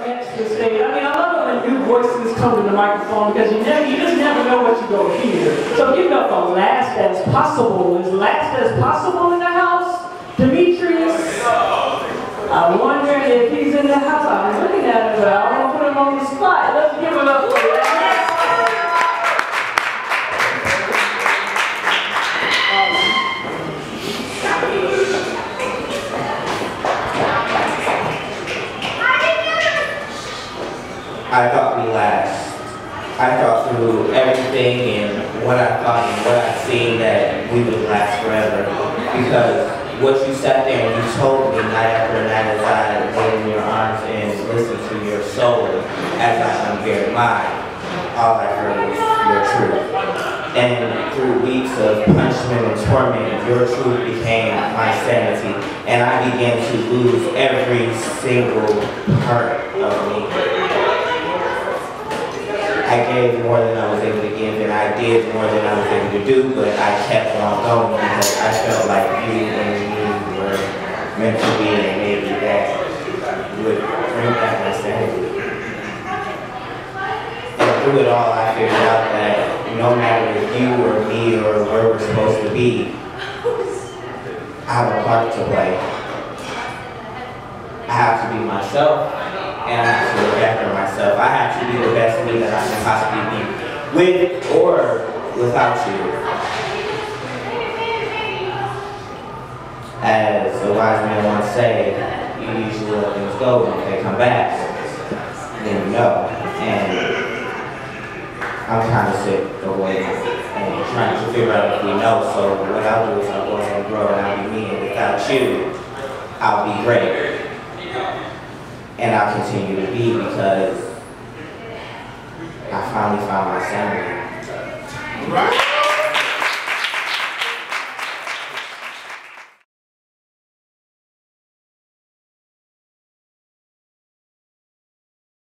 next to the stage. I mean, I love it when new voices come to the microphone because you just never know what you're going to hear. So give it up for Last As Possible. Is Last As Possible in the house? Demetrius? I'm wondering if he's in the house. I'm looking at him, but I don't want to put him on the spot. Let's give it up for Last. I thought we last. I thought through everything and what I thought and what I've seen that we would last forever. Because what you sat there and you told me night after night as I lay in your arms and listened to your soul as I unbared mine, all I heard was your truth. And through weeks of punishment and torment, your truth became my sanity. And I began to lose every single part of me. I gave more than I was able to give, and I did more than I was able to do, but I kept on going because I felt like you and me were meant to be, and maybe that would bring back my sanity. And through it all, I figured out that no matter if you or me or where we're supposed to be, I have a part to play. I have to be myself. And I have to look after myself. I have to be the best me that I can possibly be, with or without you. As a wise man once said, you usually let things go, and if they come back, then you know. And I'm kind of sick of waiting and trying to figure out if we know. So what I'll do is I'll go ahead and grow, and I'll be me. And without you, I'll be great. And I'll continue to be because I finally found my sanity.